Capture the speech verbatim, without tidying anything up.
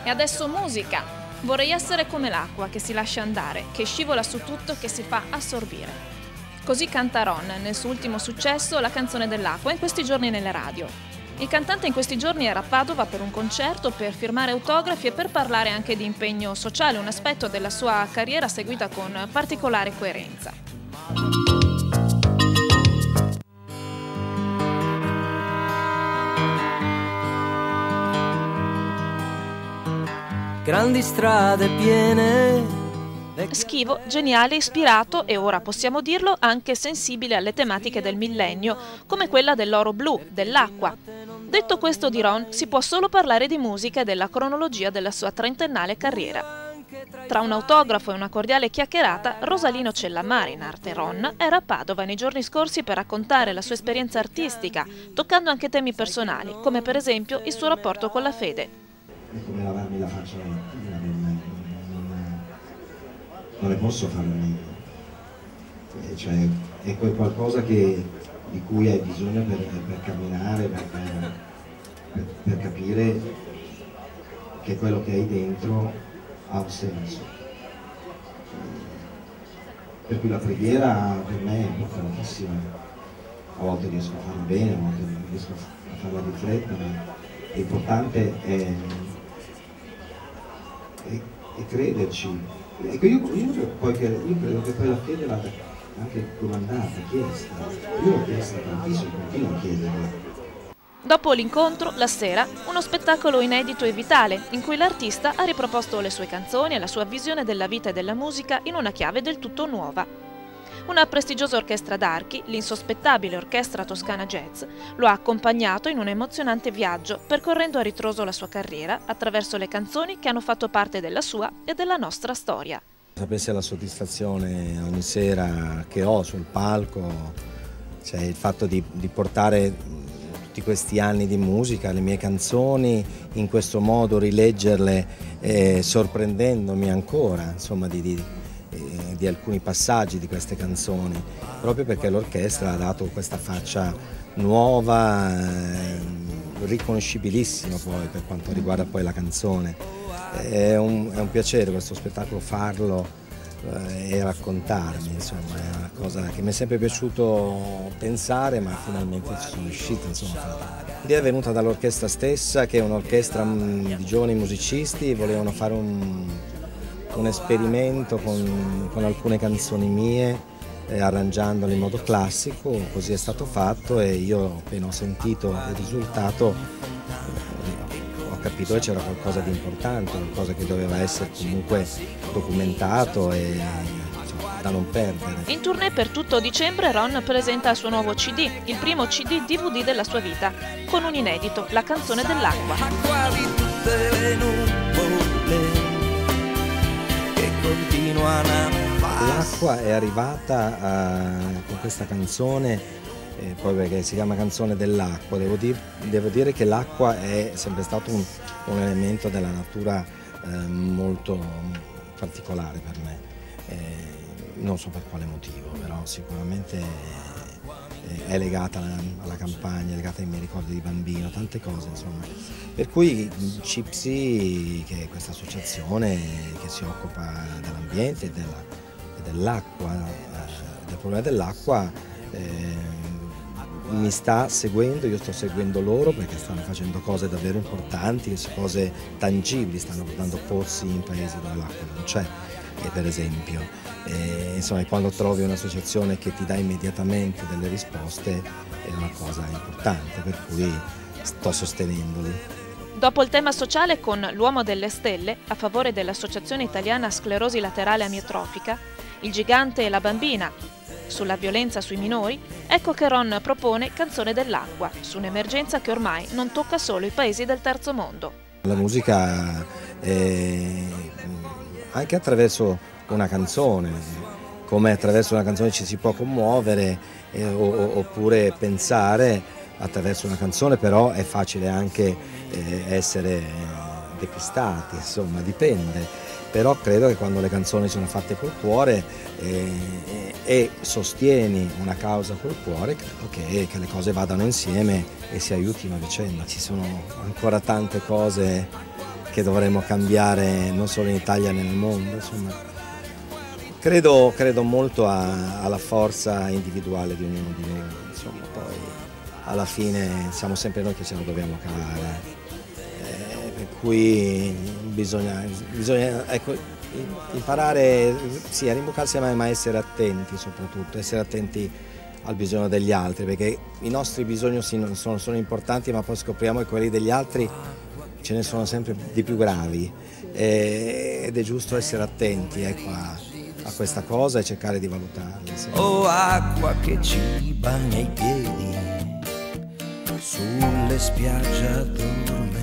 E adesso musica! Vorrei essere come l'acqua che si lascia andare, che scivola su tutto, che si fa assorbire. Così canta Ron nel suo ultimo successo, la canzone dell'acqua, in questi giorni nelle radio. Il cantante in questi giorni era a Padova per un concerto, per firmare autografi e per parlare anche di impegno sociale, un aspetto della sua carriera seguita con particolare coerenza. Grandi strade piene. Schivo, geniale, ispirato e ora possiamo dirlo anche sensibile alle tematiche del millennio, come quella dell'oro blu, dell'acqua. Detto questo di Ron, si può solo parlare di musica e della cronologia della sua trentennale carriera. Tra un autografo e una cordiale chiacchierata, Rosalino Cellamare, in arte Ron, era a Padova nei giorni scorsi per raccontare la sua esperienza artistica, toccando anche temi personali, come per esempio il suo rapporto con la fede. È come lavarmi la faccia la mattina, non, non, non ne posso fare a meno. E cioè, è quel qualcosa che, di cui hai bisogno per, per camminare, per, per, per capire che quello che hai dentro ha un senso. Per cui la preghiera per me è importantissima. A volte riesco a farla bene, a volte non riesco a farla di fretta, ma l'importante è E, e crederci. Ecco, io, io, poi che, io credo che poi la fede vada anche comandata, chiesta. Io l'ho chiesta tantissimo, continuo a chiederla. Dopo l'incontro, la sera, uno spettacolo inedito e vitale, in cui l'artista ha riproposto le sue canzoni e la sua visione della vita e della musica in una chiave del tutto nuova. Una prestigiosa orchestra d'archi, l'insospettabile Orchestra Toscana Jazz, lo ha accompagnato in un emozionante viaggio, percorrendo a ritroso la sua carriera attraverso le canzoni che hanno fatto parte della sua e della nostra storia. Sapesse la soddisfazione ogni sera che ho sul palco, cioè il fatto di, di portare tutti questi anni di musica, le mie canzoni, in questo modo rileggerle eh, sorprendendomi ancora, insomma, di, di di alcuni passaggi di queste canzoni, proprio perché l'orchestra ha dato questa faccia nuova, eh, riconoscibilissima poi per quanto riguarda poi la canzone. È un, è un piacere questo spettacolo farlo eh, e raccontarmi, insomma, è una cosa che mi è sempre piaciuto pensare, ma finalmente ci sono riuscito, insomma. L'idea è venuta dall'orchestra stessa, che è un'orchestra di giovani musicisti, volevano fare un un esperimento con, con alcune canzoni mie, eh, arrangiandole in modo classico, così è stato fatto e io appena ho sentito il risultato eh, ho capito che c'era qualcosa di importante, qualcosa che doveva essere comunque documentato e insomma, da non perdere. In tournée per tutto dicembre Ron presenta il suo nuovo C D, il primo C D D V D della sua vita, con un inedito, La canzone dell'acqua. L'acqua è arrivata a, con questa canzone, eh, poi perché si chiama Canzone dell'acqua, devo, dir, devo dire che l'acqua è sempre stato un, un elemento della natura eh, molto particolare per me, eh, non so per quale motivo, però sicuramente eh, è legata alla, alla campagna, è legata ai miei ricordi di bambino, tante cose insomma. Per cui CIPSI, che è questa associazione che si occupa dell'ambiente e dell'acqua, eh, del problema dell'acqua, eh, mi sta seguendo, io sto seguendo loro perché stanno facendo cose davvero importanti, cose tangibili, stanno portando pozzi in paesi dove l'acqua non c'è, per esempio. E, insomma, quando trovi un'associazione che ti dà immediatamente delle risposte è una cosa importante, per cui sto sostenendoli. Dopo il tema sociale con L'uomo delle stelle, a favore dell'Associazione Italiana Sclerosi Laterale Amiotrofica, Il gigante e la bambina, sulla violenza sui minori, ecco che Ron propone Canzone dell'acqua, su un'emergenza che ormai non tocca solo i paesi del terzo mondo. La musica è anche attraverso una canzone, come attraverso una canzone ci si può commuovere eh, o, oppure pensare attraverso una canzone, però è facile anche eh, essere depistati, insomma, dipende. Però credo che quando le canzoni sono fatte col cuore eh, e sostieni una causa col cuore, credo che, che le cose vadano insieme e si aiutino a vicenda. Ci sono ancora tante cose che dovremmo cambiare non solo in Italia ma nel mondo. Insomma, credo, credo molto a, alla forza individuale di ognuno di noi, insomma, poi alla fine siamo sempre noi che ce la dobbiamo cavare, eh, per cui bisogna, bisogna ecco, imparare sì, a rimboccarsi ma, ma essere attenti, soprattutto essere attenti al bisogno degli altri, perché i nostri bisogni sono, sono importanti, ma poi scopriamo che quelli degli altri ce ne sono sempre di più gravi, eh, ed è giusto essere attenti, ecco, a, a questa cosa e cercare di valutarli. Sì. Oh, acqua che ci bagna i piedi sulle spiagge addormentate.